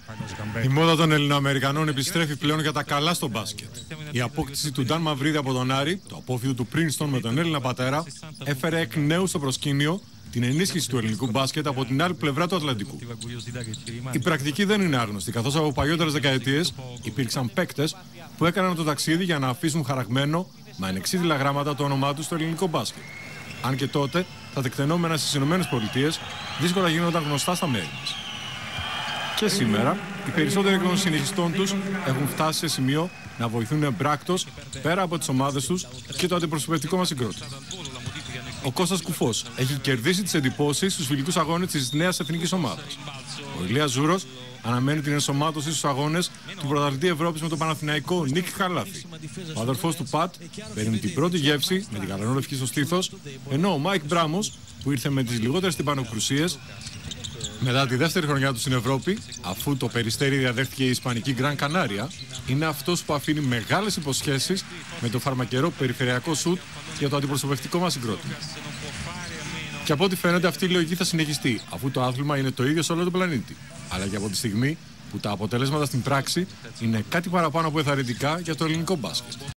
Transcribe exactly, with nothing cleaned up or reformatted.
Η μόδα των Ελληνοαμερικανών επιστρέφει πλέον για τα καλά στο μπάσκετ. Η απόκτηση του Νταν Μαυρίδη από τον Άρη, το απόφοιτο του Princeton με τον Έλληνα πατέρα, έφερε εκ νέου στο προσκήνιο την ενίσχυση του ελληνικού μπάσκετ από την άλλη πλευρά του Ατλαντικού. Η πρακτική δεν είναι άγνωστη, καθώς από παλιότερες δεκαετίες υπήρξαν παίκτες που έκαναν το ταξίδι για να αφήσουν χαραγμένο με ανεξίδηλα γράμματα το όνομά τους στο ελληνικό μπάσκετ. Αν και τότε τα τεκτενόμενα στις ΗΠΑ δύσκολα γίνονταν γνωστά στα μέρη μας. Και σήμερα, οι περισσότεροι εκ των συνεχιστών τους έχουν φτάσει σε σημείο να βοηθούν εμπράκτος πέρα από τις ομάδες τους και το αντιπροσωπευτικό μας συγκρότημα. Ο Κώστας Κουφός έχει κερδίσει τις εντυπώσεις στους φιλικούς αγώνες της νέας εθνικής ομάδας. Ο Ηλίας Ζούρος αναμένει την ενσωμάτωση στους αγώνες του Πρωταθλητή Ευρώπης με τον Παναθηναϊκό Νίκ Χαλάφη. Ο αδερφός του Πατ παίρνει την πρώτη γεύση με την γαλανόλευκη στο στήθος, ενώ ο Μάικ Μπράμος, που ήρθε με τις λιγότερες τυμπανοκρουσίες μετά τη δεύτερη χρονιά του στην Ευρώπη, αφού το Περιστέρι διαδέχτηκε η Ισπανική Γκραν Κανάρια, είναι αυτός που αφήνει μεγάλες υποσχέσεις με το φαρμακερό περιφερειακό σουτ για το αντιπροσωπευτικό μας συγκρότημα. Και από ό,τι φαίνεται αυτή η λογική θα συνεχιστεί, αφού το άθλημα είναι το ίδιο σε όλο τον πλανήτη. Αλλά και από τη στιγμή που τα αποτελέσματα στην πράξη είναι κάτι παραπάνω από εθαρρυντικά για το ελληνικό μπάσκετ.